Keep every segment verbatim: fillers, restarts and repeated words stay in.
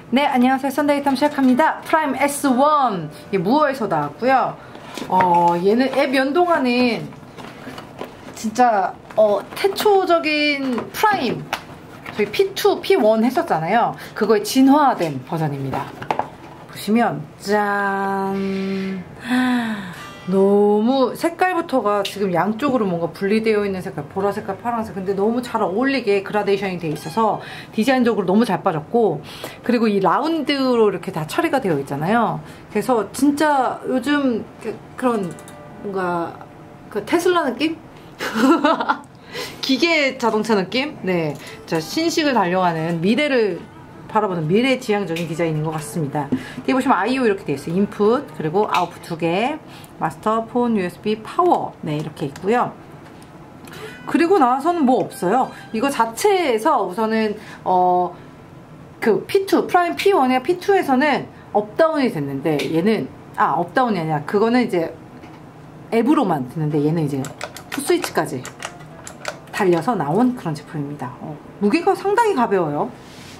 네, 안녕하세요. 썬데이 탐 시작합니다. 프라임 에스 원. 이게 무어에서 나왔고요. 어, 얘는 앱 연동하는 진짜 어, 태초적인 프라임. 저희 피 투, 피 원 했었잖아요. 그거에 진화된 버전입니다. 보시면 짠. 너무 색깔부터가 지금 양쪽으로 뭔가 분리되어 있는 색깔, 보라 색깔, 파란색. 근데 너무 잘 어울리게 그라데이션이 되어 있어서 디자인적으로 너무 잘 빠졌고, 그리고 이 라운드로 이렇게 다 처리가 되어 있잖아요. 그래서 진짜 요즘 그, 그런 뭔가 그 테슬라 느낌? 기계 자동차 느낌? 네, 자, 신식을 달려가는 미래를 바라보는 미래지향적인 디자인인 것 같습니다. 뒤에 보시면 아이오 이렇게 되어 있어요. 인풋, 그리고 아웃풋 두 개, 마스터, 폰, 유에스비, 파워. 네, 이렇게 있고요. 그리고 나서는 뭐 없어요. 이거 자체에서 우선은 어, 그 피 투, 프라임 피 원이나 피 투에서는 업다운이 됐는데, 얘는 아, 업다운이 아니라 그거는 이제 앱으로만 듣는데, 얘는 이제 풋스위치까지 달려서 나온 그런 제품입니다. 어, 무게가 상당히 가벼워요.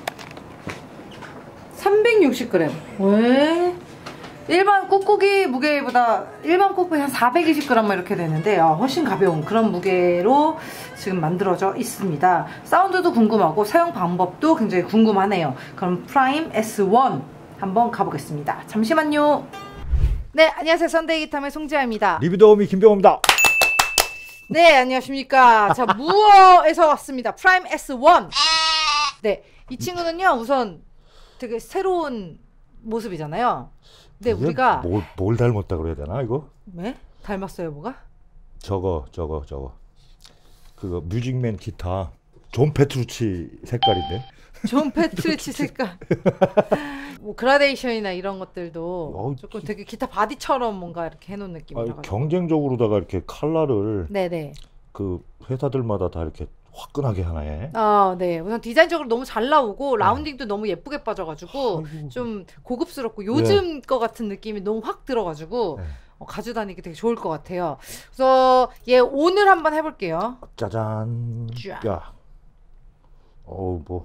삼백육십 그램. 왜? 일반 꾹꾹이 무게보다 일반 꾹꾹이 한 사백이십 그램 이렇게 되는데, 아, 훨씬 가벼운 그런 무게로 지금 만들어져 있습니다. 사운드도 궁금하고 사용 방법도 굉장히 궁금하네요. 그럼 프라임 에스 원 한번 가보겠습니다. 잠시만요. 네, 안녕하세요. 썬데이 기탐의 송지아입니다. 리뷰 도우미 김병호입니다. 네, 안녕하십니까. 자, 무어에서 왔습니다. 프라임 에스 원. 네, 이 친구는요, 우선 되게 새로운 모습이잖아요. 근데 우리가 뭘, 뭘 닮았다 그래야 되나 이거? 네? 닮았어요 뭐가? 저거 저거 저거 그거 뮤직맨 기타 존 페트루치 색깔인데. 존 페트루치 색깔. 뭐 그라데이션이나 이런 것들도 어, 조금 되게 기타 바디처럼 뭔가 이렇게 해놓은 느낌이라서 경쟁적으로다가 이렇게 컬러를 네네 그 회사들마다 다 이렇게 화끈하게 하나에. 아, 네. 우선 디자인적으로 너무 잘 나오고 라운딩도 네. 너무 예쁘게 빠져가지고 아이고. 좀 고급스럽고 요즘 네. 거 같은 느낌이 너무 확 들어가지고 네. 어, 가져다니기 되게 좋을 것 같아요. 그래서 얘 오늘 한번 해볼게요. 짜잔. 쫙. 야. 어우 뭐.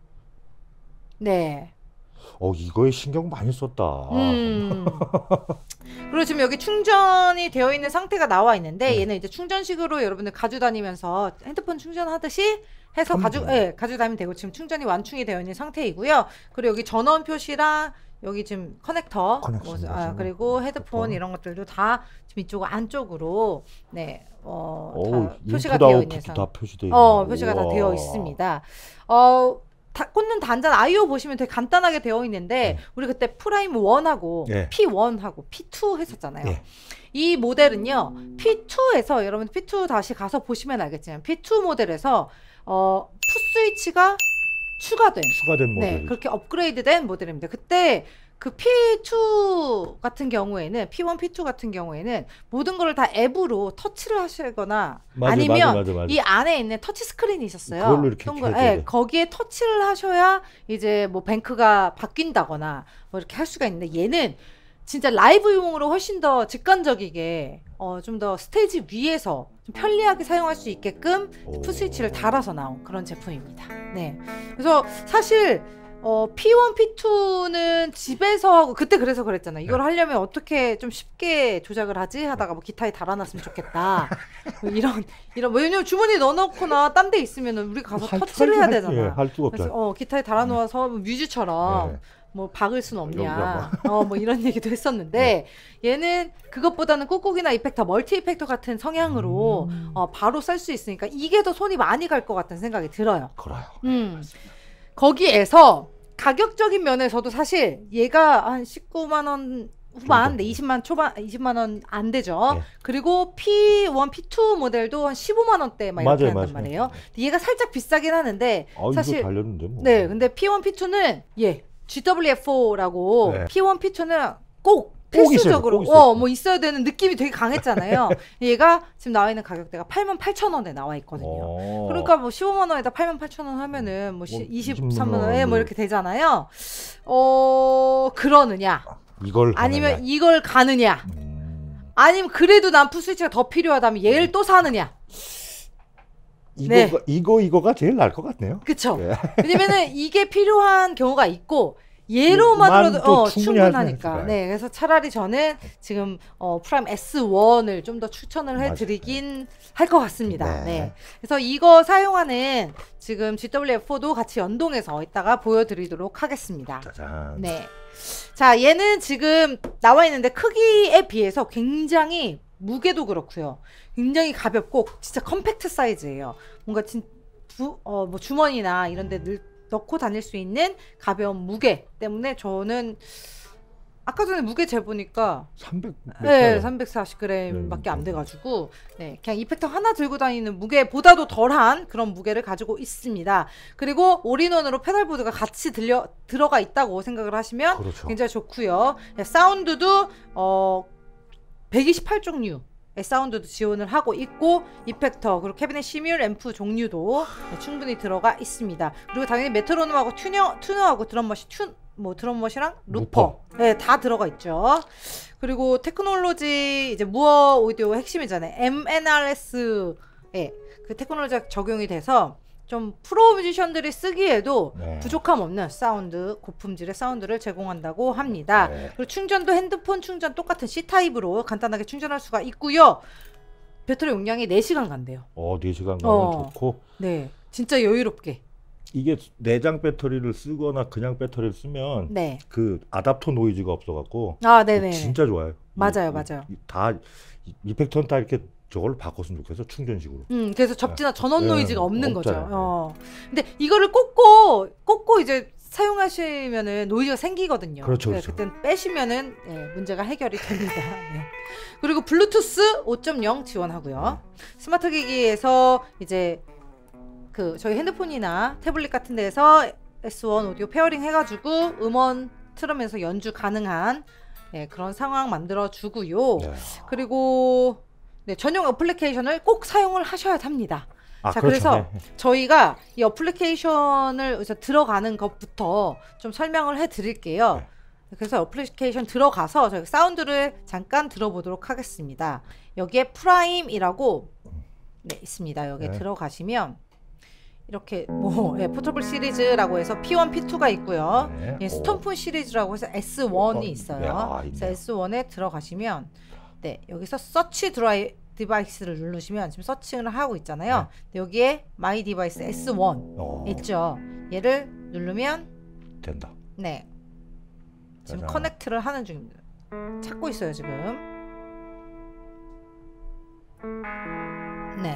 네. 어, 이거에 신경 많이 썼다. 음. 그리고 지금 여기 충전이 되어 있는 상태가 나와 있는데 네. 얘는 이제 충전식으로 여러분들 가지고 다니면서 핸드폰 충전하듯이 해서 가지고 네, 가지고 다니면 되고, 지금 충전이 완충이 되어 있는 상태이고요. 그리고 여기 전원 표시랑 여기 지금 커넥터, 뭐, 아, 그리고 헤드폰 헤드폰. 이런 것들도 다 지금 이쪽 안쪽으로 네, 어, 오, 다 표시가 되어 있는 상. 다 표시되어 있는. 어, 표시가 우와. 다 되어 있습니다. 어. 다, 꽂는 단자는 아이오 보시면 되게 간단하게 되어 있는데 네. 우리 그때 프라임 원하고 네. 피 원하고 피 투 했었잖아요. 네. 이 모델은요 피 투에서 여러분 피 투 다시 가서 보시면 알겠지만 피 투 모델에서 어, 풋스위치가 추가된 추가된 모델. 네, 그렇게 업그레이드된 모델입니다. 그때 그 피 투 같은 경우에는 피 원, 피 투 같은 경우에는 모든 걸 다 앱으로 터치를 하시거나 맞아, 아니면 맞아, 맞아, 맞아. 이 안에 있는 터치 스크린이 있었어요. 그걸로 이렇게 동글, 네, 거기에 터치를 하셔야 이제 뭐 뱅크가 바뀐다거나 뭐 이렇게 할 수가 있는데, 얘는 진짜 라이브용으로 훨씬 더 직관적이게 어, 좀 더 스테이지 위에서 좀 편리하게 사용할 수 있게끔 풋스위치를 달아서 나온 그런 제품입니다. 네, 그래서 사실 어, 피 원, 피 투는 집에서 하고, 그때 그래서 그랬잖아. 이걸 네. 하려면 어떻게 좀 쉽게 조작을 하지? 하다가 뭐 기타에 달아놨으면 좋겠다. 뭐 이런, 이런, 왜냐면 주머니에 넣어놓거나 딴 데 있으면 우리 가서 할, 터치를 할, 해야 되잖아. 예, 할 수가 없잖아. 어, 기타에 달아놓아서 네. 뮤즈처럼 네. 뭐 박을 순 없냐. 어, 뭐 이런 얘기도 했었는데, 네. 얘는 그것보다는 꾹꾹이나 이펙터, 멀티 이펙터 같은 성향으로 음. 어, 바로 쓸 수 있으니까 이게 더 손이 많이 갈 것 같다는 생각이 들어요. 그래요. 음. 거기에서 가격적인 면에서도 사실 얘가 한 십구만 원 후반, 네, 이십만 초반, 이십만 원 안 되죠. 네. 그리고 피 원, 피 투 모델도 한 십오만 원대 막 이렇게 맞아요, 한단 맞아요. 말이에요. 얘가 살짝 비싸긴 하는데 아, 사실 이거 달렸는데 뭐. 네, 근데 피 원, 피 투는 예, 지 더블유 에프 오라고 네. 피 원, 피 투는 꼭 필수적으로 꼭 있어요, 꼭 있어요. 어, 뭐 있어야 되는 느낌이 되게 강했잖아요. 얘가 지금 나와 있는 가격대가 팔만 팔천 원에 나와 있거든요. 오. 그러니까 뭐 십오만 원에다 팔만 팔천 원 하면은 뭐, 뭐 이십삼만 원에 뭐 이렇게 되잖아요. 어, 그러느냐? 이걸 아니면 가느냐. 이걸 가느냐? 음. 아니면 그래도 난 풋스위치가 더 필요하다면 얘를 음. 또 사느냐? 이거, 네. 이거 이거가 제일 나을 것 같네요. 그쵸? 네. 왜냐면은 이게 필요한 경우가 있고, 얘로만으로도 어, 충분하니까. 충분하니까. 네, 그래서 차라리 저는 지금 어, 프라임 에스 원을 좀 더 추천을 해드리긴 할 것 같습니다. 네. 네, 그래서 이거 사용하는 지금 지 더블유 에프 포도 같이 연동해서 이따가 보여드리도록 하겠습니다. 짜잔. 네, 자 얘는 지금 나와 있는데 크기에 비해서 굉장히 무게도 그렇고요. 굉장히 가볍고 진짜 컴팩트 사이즈예요. 뭔가 진 부, 어, 뭐 주머니나 이런 데 늘 넣고 다닐 수 있는 가벼운 무게 때문에 저는 아까 전에 무게 재보니까 삼백 네, 삼백사십 그램 밖에 안 돼가지고 네, 그냥 이펙터 하나 들고 다니는 무게보다도 덜한 그런 무게를 가지고 있습니다. 그리고 올인원으로 페달보드가 같이 들려, 들어가 있다고 생각을 하시면 그렇죠. 굉장히 좋고요. 네, 사운드도 어, 백이십팔 종류 사운드도 지원을 하고 있고 이펙터 그리고 캐비넷 시뮬 앰프 종류도 네, 충분히 들어가 있습니다. 그리고 당연히 메트로놈하고 튜너, 튜너하고 드럼머신 튜, 뭐 드럼머신이랑 루퍼, 루퍼. 네, 다 들어가 있죠. 그리고 테크놀로지 이제 무어 오디오 핵심이잖아요. 엠 엔 알 에스에 그 테크놀로지가 적용이 돼서 좀 프로 뮤지션들이 쓰기에도 네. 부족함 없는 사운드, 고품질의 사운드를 제공한다고 합니다. 네. 그리고 충전도 핸드폰 충전 똑같은 C타입으로 간단하게 충전할 수가 있고요. 배터리 용량이 네 시간 간대요. 어, 네 시간 가면 어. 좋고. 네, 진짜 여유롭게. 이게 내장 배터리를 쓰거나 그냥 배터리를 쓰면 네. 그 아답터 노이즈가 없어갖고 아, 네네. 진짜 좋아요. 맞아요, 이, 맞아요. 이, 다 이펙터는 다 이렇게 저걸 바꿨으면 좋겠어, 충전식으로. 음, 그래서 접지나 전원 노이즈가 네, 없는 없잖아요. 거죠. 어. 근데 이거를 꽂고 꽂고 이제 사용하시면은 노이즈가 생기거든요. 그렇죠, 네, 그렇죠. 그땐 빼시면은 네, 문제가 해결이 됩니다. 네. 그리고 블루투스 오 점 영 지원하고요. 스마트 기기에서 이제 그 저희 핸드폰이나 태블릿 같은 데서 에스 원 오디오 페어링 해가지고 음원 틀으면서 연주 가능한 네, 그런 상황 만들어 주고요. 네. 그리고 네, 전용 어플리케이션을 꼭 사용을 하셔야 합니다. 아, 자, 그렇죠. 그래서 네. 저희가 이 어플리케이션을 들어가는 것부터 좀 설명을 해 드릴게요. 네. 그래서 어플리케이션 들어가서 저희 사운드를 잠깐 들어보도록 하겠습니다. 여기에 프라임이라고 네, 있습니다. 여기에 네. 들어가시면 이렇게 뭐 네, 포터블 시리즈라고 해서 피 원, 피 투가 있고요. 네. 네, 스톰폰 시리즈라고 해서 에스 원이 있어요. 야, 그래서 에스 원에 들어가시면 네, 여기서 서치 드라이 디바이스를 누르시면 지금 서칭을 하고 있잖아요. 네. 여기에 마이 디바이스 에스 원 오. 있죠. 얘를 누르면 된다. 네, 지금 짜잔. 커넥트를 하는 중입니다. 찾고 있어요 지금. 네,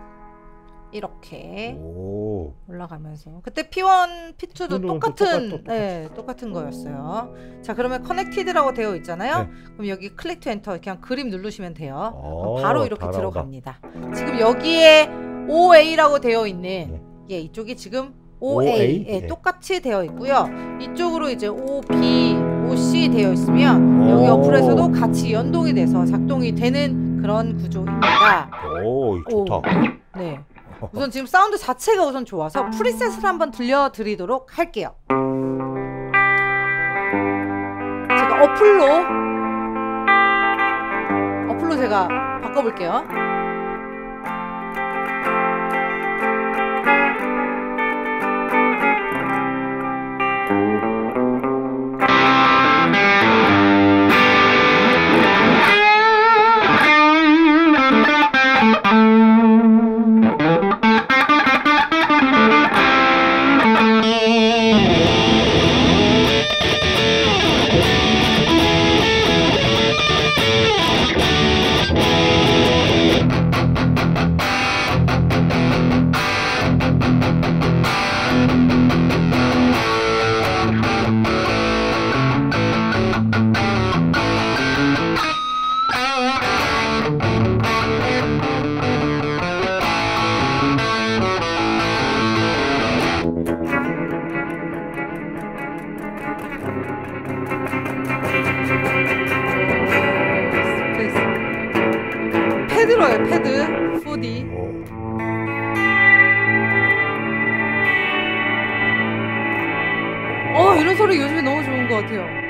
이렇게 오. 올라가면서 그때 피 원, 피 투도 똑같은 똑같, 네, 똑같은 거였어요. 자, 그러면 커넥티드라고 되어 있잖아요. 네. 그럼 여기 클릭 투 엔터 그냥 그림 누르시면 돼요. 오, 바로 이렇게 들어갑니다. 지금 여기에 오 에이라고 되어 있는 네. 예, 이쪽이 지금 오 에이, 오 에이? 예, 네. 똑같이 되어 있고요. 이쪽으로 이제 오 비, 오 씨 되어 있으면 오. 여기 어플에서도 같이 연동이 돼서 작동이 되는 그런 구조입니다. 오, 좋다. 오. 네. 우선 지금 사운드 자체가 우선 좋아서 프리셋을 한번 들려드리도록 할게요. 제가 어플로 어플로 제가 바꿔볼게요. 패드로요, 패드 포디. 어, 이런 소리 요즘에 너무 좋은 것 같아요.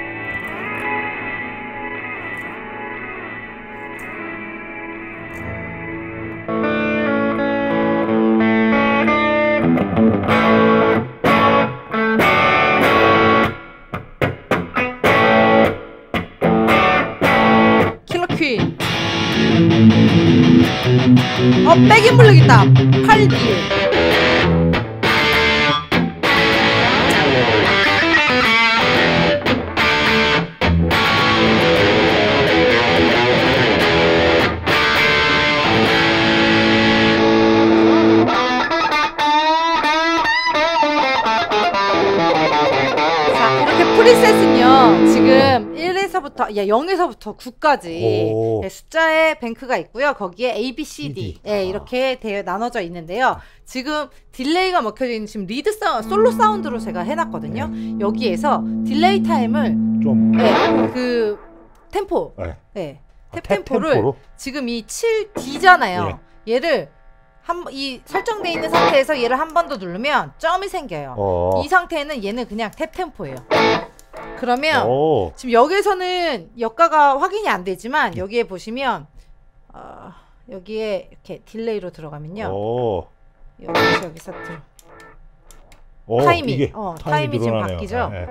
어, 백인 블랙 있다. 팔 디. 프리셋은요 지금 일에서부터 야 영에서부터 구까지 네, 숫자의 뱅크가 있고요. 거기에 A, B, C, D 네, 이렇게 되어 나눠져 있는데요. 지금 딜레이가 먹혀져 있는 지금 리드 사운드, 솔로 사운드로 제가 해놨거든요. 네. 여기에서 딜레이 타임을 좀 네, 그 템포 네. 네, 탭 아, 템포를 템포로? 지금 이 칠 디잖아요. 네. 얘를 한, 이 설정되어 있는 상태에서 얘를 한 번 더 누르면 점이 생겨요. 어. 이 상태에는 얘는 그냥 탭 템포예요. 그러면 오. 지금 여기에서는 여가가 확인이 안 되지만 여기에 보시면 어, 여기에 이렇게 딜레이로 들어가면요. 오. 여기서 여기서 들 오, 타이밍, 이게 어, 타이밍이, 타이밍이 지금 바뀌죠. 네.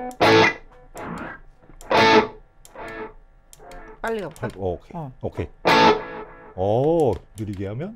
빨리 가볼까? 오, 오케이. 어. 오케이. 오, 느리게 하면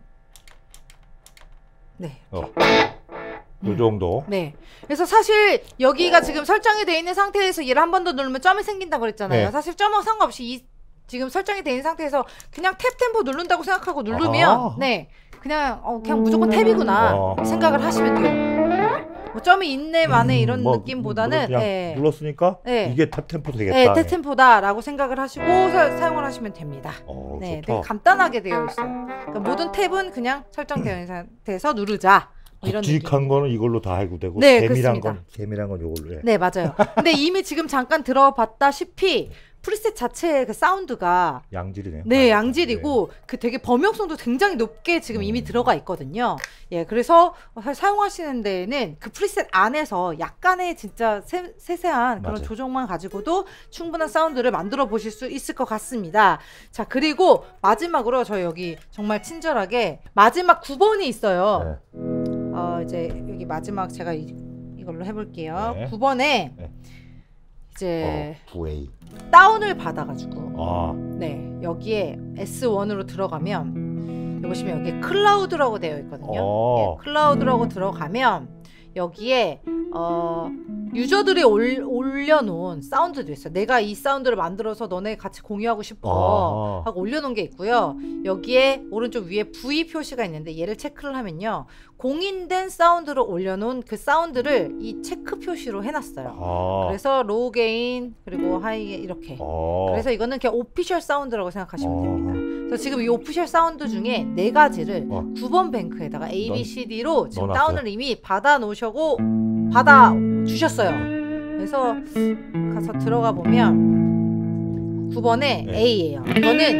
네. 어. 이 정도. 네. 그래서 사실 여기가 지금 설정이 되어 있는 상태에서 얘를 한 번 더 누르면 점이 생긴다고 그랬잖아요. 네. 사실 점하고 상관없이 이 지금 설정이 되어 있는 상태에서 그냥 탭 템포 누른다고 생각하고 누르면 아 네. 그냥 어, 그냥 무조건 탭이구나 아 생각을 하시면 돼요. 뭐 점이 있네 마네 이런 음, 뭐, 느낌보다는 그냥 네. 눌렀으니까 네. 이게 탭 템포 되겠다. 네, 탭 템포다라고 생각을 하시고 사, 사용을 하시면 됩니다. 오, 네, 되게 간단하게 되어 있어요. 그러니까 모든 탭은 그냥 설정되어 있는 상태에서 누르자. 굵직한 거는 이걸로 다 해고되고 네, 세밀한 건 세밀한 건 이걸로 해. 네, 맞아요. 근데 이미 지금 잠깐 들어봤다시피 프리셋 자체의 그 사운드가 양질이네요. 네, 양질이고 네. 그 되게 범용성도 굉장히 높게 지금 음. 이미 들어가 있거든요. 예, 그래서 사용하시는 데에는 그 프리셋 안에서 약간의 진짜 세, 세세한 그런 맞아요. 조정만 가지고도 충분한 사운드를 만들어 보실 수 있을 것 같습니다. 자, 그리고 마지막으로 저희 여기 정말 친절하게 마지막 구 번이 있어요. 네. 어, 이제 여기 마지막 제가 이, 이걸로 해볼게요. 네. 구 번에 네. 이제 어, 구 에이 다운을 받아가지고 아. 네 여기에 에스 원으로 들어가면 여기 보시면 여기 클라우드라고 되어 있거든요. 네, 클라우드라고 들어가면 여기에 어, 유저들이 올, 올려놓은 사운드도 있어요. 내가 이 사운드를 만들어서 너네 같이 공유하고 싶어 아. 하고 올려놓은 게 있고요. 여기에 오른쪽 위에 브이 표시가 있는데 얘를 체크를 하면요. 공인된 사운드를 올려놓은 그 사운드를 이 체크 표시로 해놨어요. 아. 그래서 로우 게인 그리고 하이 게인 이렇게 아. 그래서 이거는 그냥 오피셜 사운드라고 생각하시면 아. 됩니다. 그래서 지금 이 오피셜 사운드 중에 네 가지를 아. 구 번 뱅크에다가 에이 비 씨 디로 지금 넣어놨어요. 다운을 이미 받아 놓으셔고 받아 주셨어요. 그래서 가서 들어가 보면 구 번에 네. A예요. 이거는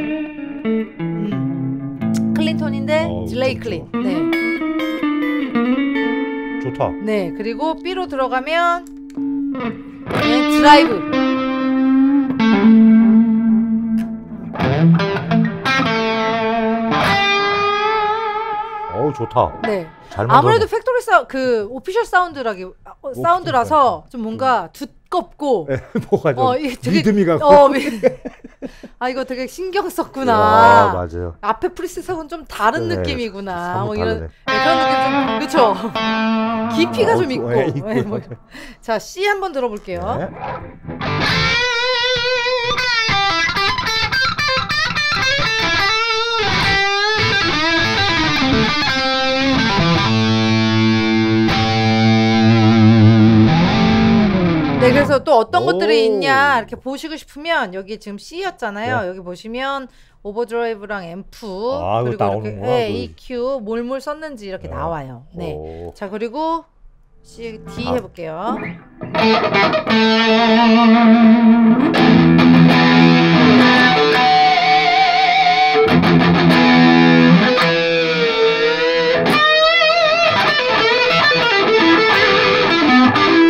음, 클린톤인데 어, 딜레이 클린. 네. 좋다. 네, 그리고 B로 들어가면 네, 드라이브. 어우 좋다. 네. 아무래도 팩토리 사, 그 오피셜 사운드라기 어, 사운드라서 좀 뭔가 두껍고 네, 뭐가 좀 어, 되게, 리듬이 가고 어, 아 이거 되게 신경 썼구나. 아, 맞아요. 앞에 프리셋하고는 좀 다른 네, 느낌이구나. 뭐 이런 네, 그런 느낌 좀 그쵸. 깊이가 어, 좀 있고. 네, 네, 뭐. 자 C 한번 들어볼게요. 네. 네, 그래서 또 어떤 것들이 있냐 이렇게 보시고 싶으면 여기 지금 C였잖아요. 네. 여기 보시면 오버드라이브랑 앰프 아, 그리고 이렇게 네, 이큐 뭘뭘 썼는지 이렇게 네. 나와요. 네, 오. 자 그리고 C, D 아. 해볼게요.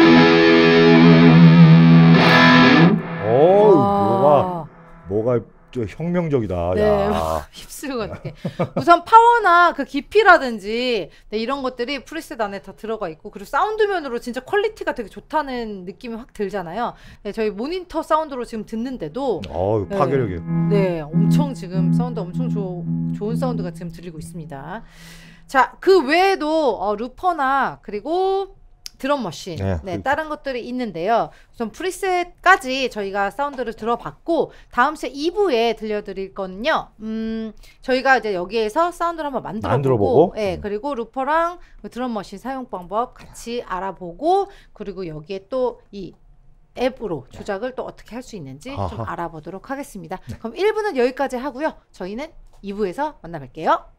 뭐가 저 혁명적이다. 네, 야. 휩쓸고 어떻게. 우선 파워나 그 깊이라든지 네, 이런 것들이 프리셋 안에 다 들어가 있고 그리고 사운드 면으로 진짜 퀄리티가 되게 좋다는 느낌이 확 들잖아요. 네, 저희 모니터 사운드로 지금 듣는데도 어, 파괴력이. 네, 네, 엄청 지금 사운드 엄청 조, 좋은 사운드가 지금 들리고 있습니다. 자, 그 외에도 어, 루퍼나 그리고 드럼 머신, 네, 네, 그... 다른 것들이 있는데요. 우선 프리셋까지 저희가 사운드를 들어봤고 다음 시간 이 부에 들려드릴 거는요. 음, 저희가 이제 여기에서 사운드를 한번 만들어보고, 만들어보고? 네, 그리고 루퍼랑 드럼 머신 사용 방법 같이 알아보고 그리고 여기에 또 이 앱으로 조작을 또 어떻게 할 수 있는지 아하. 좀 알아보도록 하겠습니다. 네. 그럼 일 부는 여기까지 하고요. 저희는 이 부에서 만나 뵐게요.